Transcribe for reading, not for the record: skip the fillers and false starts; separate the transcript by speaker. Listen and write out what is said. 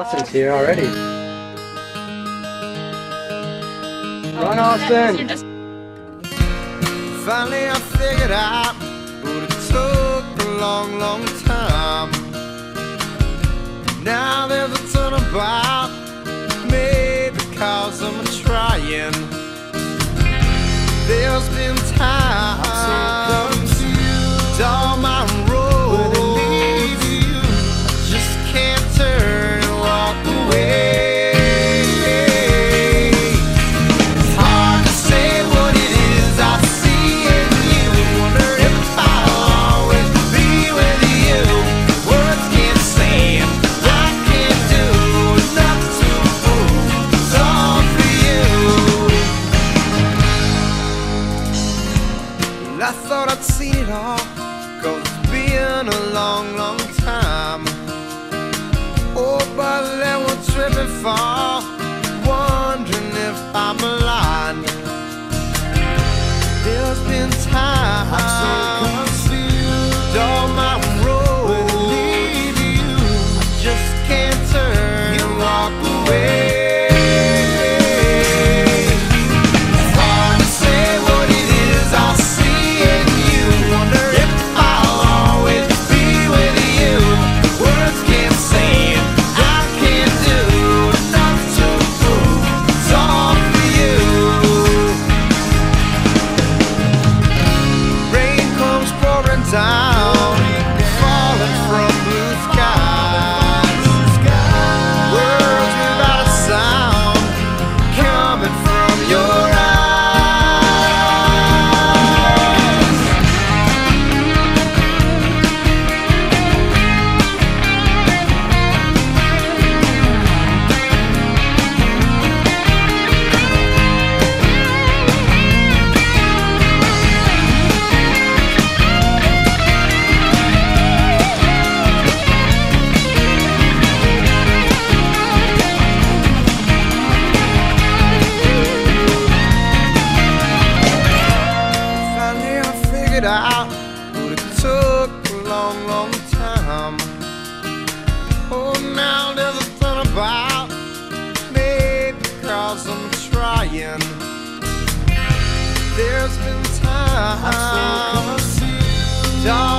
Speaker 1: Austin's here already. Run, Austin!
Speaker 2: Finally I figured out, but it took a long, long time. Now there's a turnabout, maybe cause I'm trying. There's been times all my roads I just can't turn and walk away. I thought I'd seen it all, 'cause it's been a long, long time. Oh, but then we'll trip and fall, wondering if I'm blind. There's been times I'm so confused, all my roads lead you. I just can't turn and walk away. Out, but it took a long, long time. Oh, now there's a turnabout, maybe because I'm trying. There's been times